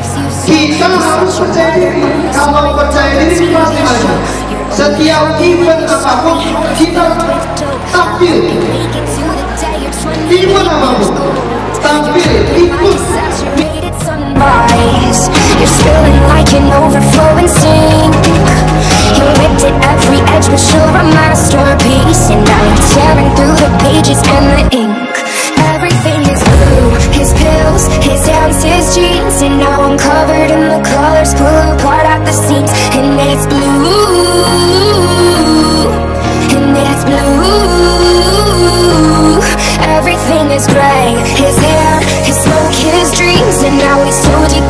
Kita harus percaya diri. Kalau percaya diri pasti maju. Setiap event apapun kita tampil. Event apapun tampil ikut. You're spilling like an overflowing sink. You ripped at every edge, but you're a masterpiece. And now you're tearing through the pages and the ink. Everything is blue, his pills, his hands, his jeans. And now I'm covered in the colors, pull apart at the seams. And it's blue, and it's blue. Everything is gray, his hair, his smoke, his dreams. And now he's so deep